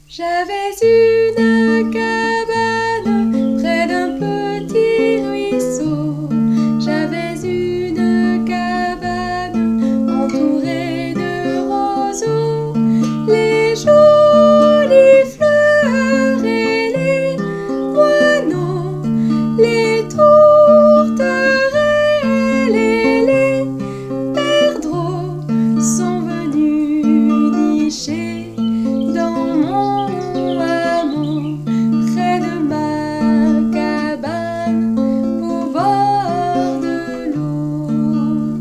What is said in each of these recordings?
J'avais une cabane près d'un petit ruisseau. J'avais une cabane entourée de roseaux. Les jolies fleurs et les moineaux, les tourterelles et les perdreaux sont venus nicher dans mon hameau, près de ma cabane, au bord de l'eau.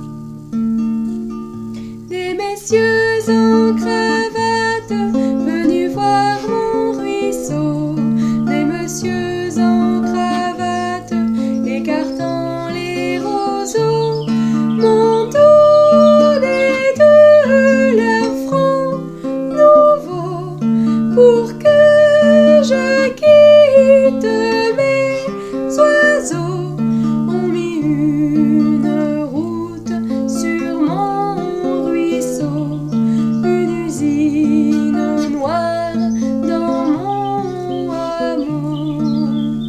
Des messieurs en cravate venus voir mon ruisseau, des messieurs en cravate écartant les roseaux, m'ont donné de leurs francs nouveaux pour que je quitte mes oiseaux. On mit une route sur mon ruisseau, une usine noire dans mon hameau.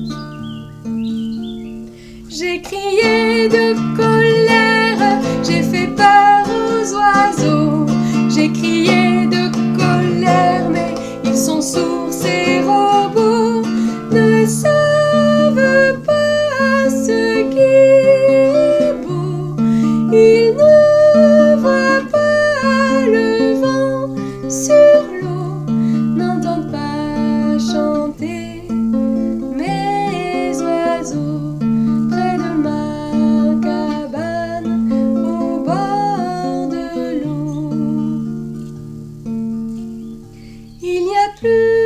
J'ai crié de colère, j'ai fait peur aux oiseaux. J'ai crié de colère, mais ils sont sourds, ces robots, ne savent pas ce qui est beau. Ils ne voient pas le vent sur l'eau, n'entendent pas chanter mes oiseaux près de ma cabane, au bord de l'eau. Il n'y a plus